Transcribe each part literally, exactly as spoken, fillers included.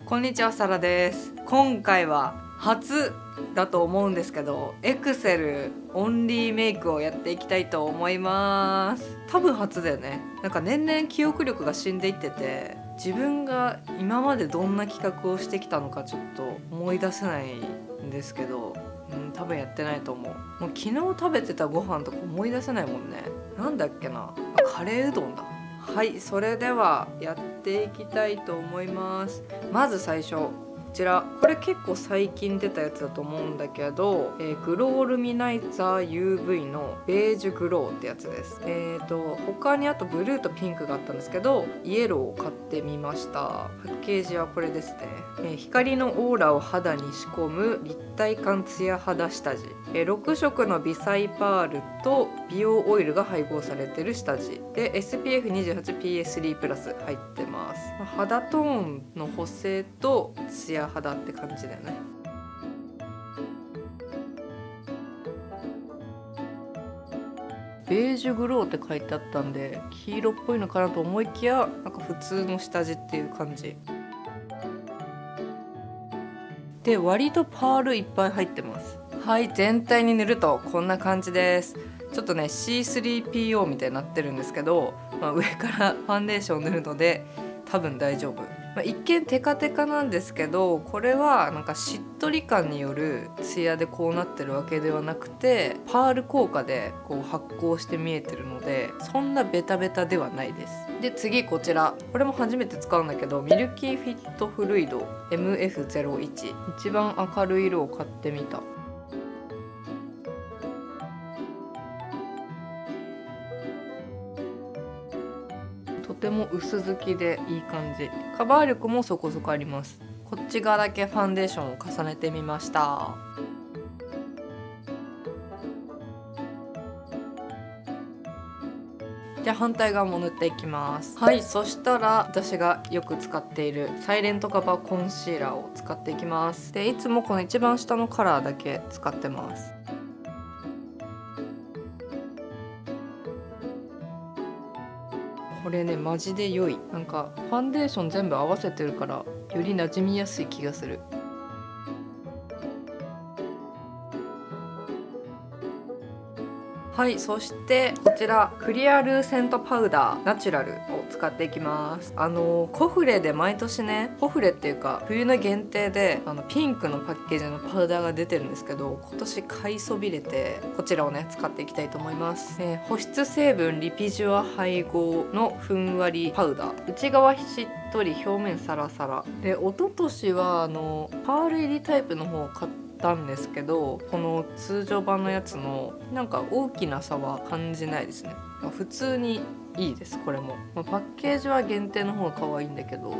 こんにちは、サラです。今回は初だと思うんですけど、エクセルオンリーメイクをやっていきたいと思います。多分初だよね。なんか年々記憶力が死んでいってて、自分が今までどんな企画をしてきたのかちょっと思い出せないんですけど、うん、多分やってないと思う。もう昨日食べてたご飯とか思い出せないもんね。なんだっけな、カレーうどんだ。はい、それではやっていきたいと思います。まず最初、こちら、これ結構最近出たやつだと思うんだけど、えー、グロールミナイザー ユーブイ のベージュグローってやつです。えーと他にあとブルーとピンクがあったんですけど、イエローを買ってみました。パッケージはこれですね。えー、光のオーラを肌に仕込む立体感ツヤ肌下地、えー、ろくしょくの微細パールと美容オイルが配合されてる下地で エスピーエフにじゅうはちピーエススリー プラス入ってます。肌トーンの補正とツヤ肌って感じだよね。ベージュグローって書いてあったんで黄色っぽいのかなと思いきや、なんか普通の下地っていう感じで、割とパールいっぱい入ってます。はい、全体に塗るとこんな感じです。ちょっとね シースリーピーオー みたいになってるんですけど、まあ、上からファンデーションを塗るので多分大丈夫。まあ、一見テカテカなんですけど、これはなんかしっとり感によるツヤでこうなってるわけではなくて、パール効果でこう発光して見えてるので、そんなベタベタではないです。で次こちら、これも初めて使うんだけど、ミルキーフィットフルイド エムエフゼロいち、 一番明るい色を買ってみた。とても薄付きでいい感じ。カバー力もそこそこあります。こっち側だけファンデーションを重ねてみました。じゃあ反対側も塗っていきます。はい、そしたら私がよく使っているサイレントカバーコンシーラーを使っていきます。でいつもこの一番下のカラーだけ使ってます。これねマジで良い。なんかファンデーション全部合わせてるからより馴染みやすい気がする。はい、そしてこちらクリアルーセントパウダーナチュラルを使っていきます。あのコフレで毎年ね、コフレっていうか冬の限定であのピンクのパッケージのパウダーが出てるんですけど、今年買いそびれてこちらをね使っていきたいと思います。えー、保湿成分リピジュア配合のふんわりパウダー、内側しっとり表面サラサラで、一昨年はあのパール入りタイプの方を買ってたんですけど、この通常版のやつのなんか大きな差は感じないですね。普通にいいです。これも、まあ、パッケージは限定の方が可愛いんだけど、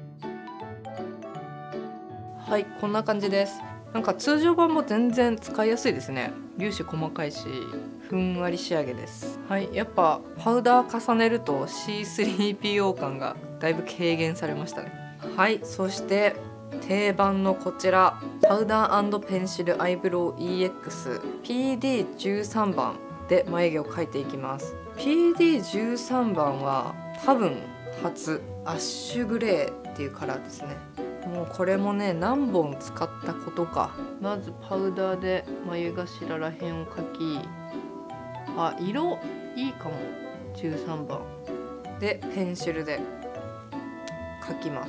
はい、こんな感じです。なんか通常版も全然使いやすいですね。粒子細かいしふんわり仕上げです。はい、やっぱパウダー重ねると シースリーピーオー 感がだいぶ軽減されましたね。はい、そして定番のこちらパウダー&ペンシルアイブロウ イーエックスピーディーじゅうさん 番で眉毛を描いていきます。 ピーディーじゅうさん 番は多分初アッシュグレーっていうカラーですね。もうこれもね何本使ったことか。まずパウダーで眉頭らへんを描き、あ、色いいかも。じゅうさんばんでペンシルで描きます。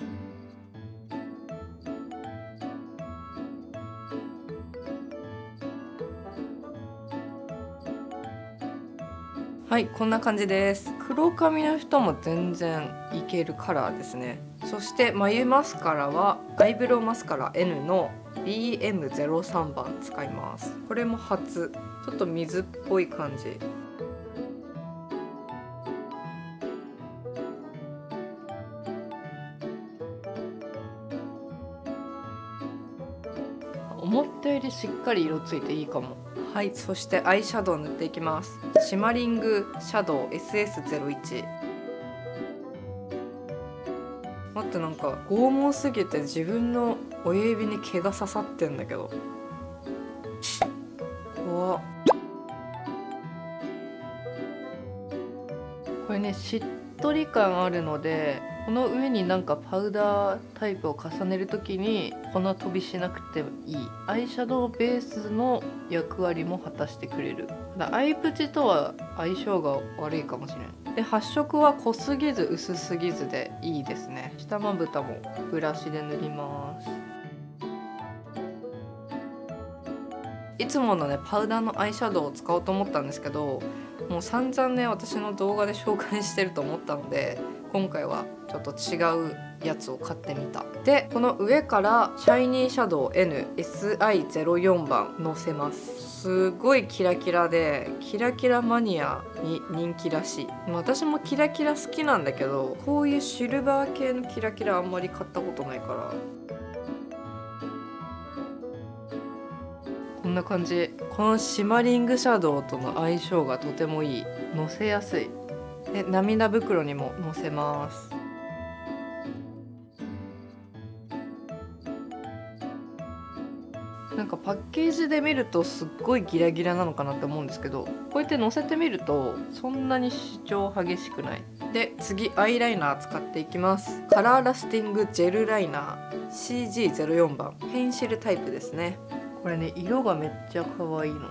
はい、こんな感じです。黒髪の人も全然いけるカラーですね。そして眉マスカラはアイブロウマスカラ エヌ の ビーエムゼロさん 番使います。これも初。ちょっと水っぽい感じ。思ったよりしっかり色ついていいかも。はい、そしてアイシャドウ塗っていきます。シマリングシャドウ エスエスゼロいち。 待って、なんか剛毛すぎて自分の親指に毛が刺さってんだけど怖っ。これねしっとり感あるので、この上になんかパウダータイプを重ねる時に粉飛びしなくていいアイシャドウベースの役割も果たしてくれる。だアイプチとは相性が悪いかもしれない。で発色は濃すぎず薄すぎずでいいですね。下まぶたもブラシで塗ります。いつものねパウダーのアイシャドウを使おうと思ったんですけど、もう散々ね私の動画で紹介してると思ったので、今回はちょっと違うやつを買ってみた。でこの上からシャイニーシャドウ エヌエスアイゼロよん 番のせます。すごいキラキラでキラキラマニアに人気らしい。私もキラキラ好きなんだけど、こういうシルバー系のキラキラあんまり買ったことないから、こんな感じ。このシマリングシャドウとの相性がとてもいい。のせやすい。で涙袋にものせます。なんかパッケージで見るとすっごいギラギラなのかなって思うんですけど、こうやってのせてみるとそんなに主張激しくない。で次アイライナー使っていきます。カラーラスティングジェルライナー シージーゼロよん 番ペンシルタイプですね。これね色がめっちゃ可愛いの。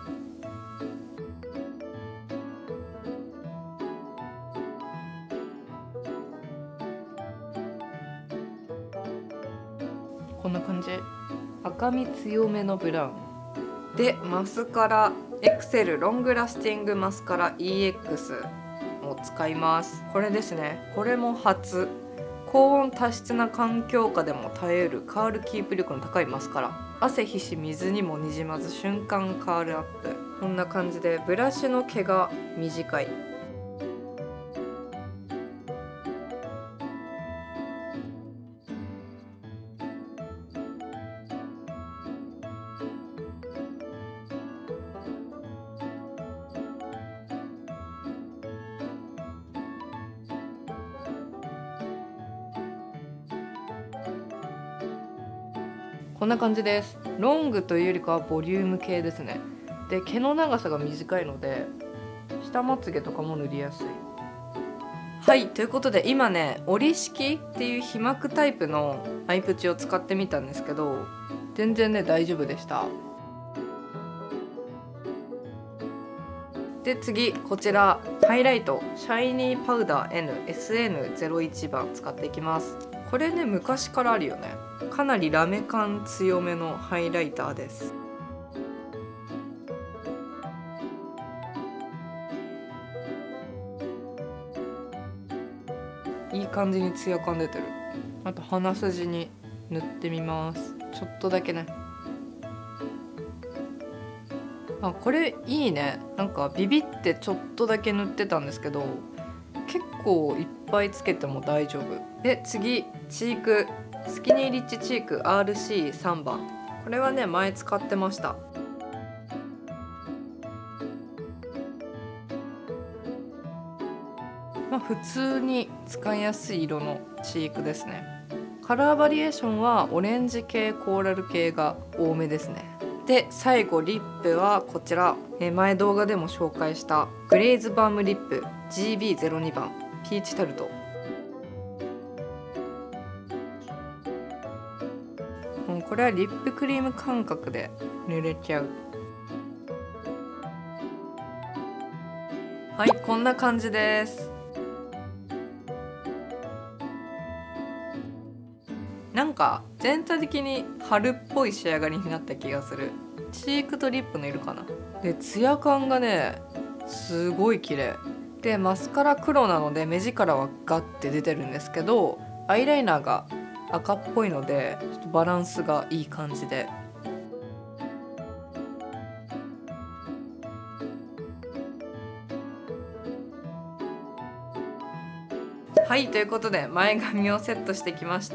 こんな感じ。赤み強めのブラウンで、マスカラエクセルロングラスティングマスカラ イーエックス を使います。これですね。これも初。高温多湿な環境下でも耐えるカールキープ力の高いマスカラ。汗皮脂水にもにじまず瞬間カールアップ。こんな感じでブラシの毛が短い。こんな感じです。ロングというよりかはボリューム系ですね。で毛の長さが短いので下まつげとかも塗りやすい。はい、ということで今ね折り式っていう皮膜タイプのアイプチを使ってみたんですけど、全然ね大丈夫でした。で次こちらハイライトシャイニーパウダー エヌエスエヌゼロいち 番使っていきます。これね昔からあるよね。かなりラメ感強めのハイライターです。いい感じにツヤ感出てる。あと鼻筋に塗ってみます。ちょっとだけね。あ、これいいね。なんかビビってちょっとだけ塗ってたんですけど、結構いっぱいつけても大丈夫。で次チークスキニーリッチチーク アールシーさん 番。これはね前使ってました。まあ普通に使いやすい色のチークですね。カラーバリエーションはオレンジ系コーラル系が多めですね。で最後リップはこちら、え前動画でも紹介したグレイズバームリップ ジービーゼロに 番ピーチタルト。もうこれはリップクリーム感覚で塗れちゃう。はい、こんな感じです。なんか全体的に春っぽい仕上がりになった気がする。チークとリップの色かな。でツヤ感がねすごい綺麗で、マスカラ黒なので目力はガッて出てるんですけど、アイライナーが赤っぽいのでちょっとバランスがいい感じで。はい、ということで前髪をセットしてきました。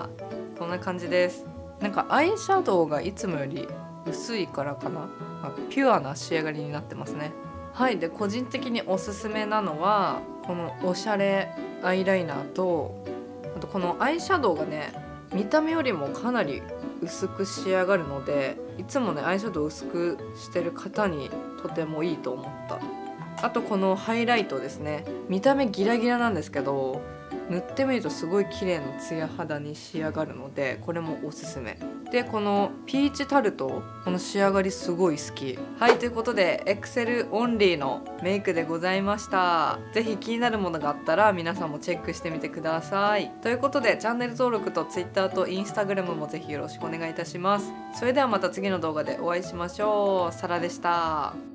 こんな感じです。なんかアイシャドウがいつもより薄いからかな、ピュアな仕上がりになってますね。はい、で個人的におすすめなのはこのおしゃれアイライナーと、あとこのアイシャドウがね見た目よりもかなり薄く仕上がるので、いつもねアイシャドウ薄くしてる方にとてもいいと思った。 あとこのハイライトですね、見た目ギラギラなんですけど塗ってみるとすごい綺麗なツヤ肌に仕上がるので、これもおすすめで、このピーチタルト、この仕上がりすごい好き。はい、ということでエクセルオンリーのメイクでございました。ぜひ気になるものがあったら皆さんもチェックしてみてください。ということでチャンネル登録と Twitter と Instagram もぜひよろしくお願いいたします。それではまた次の動画でお会いしましょう。サラでした。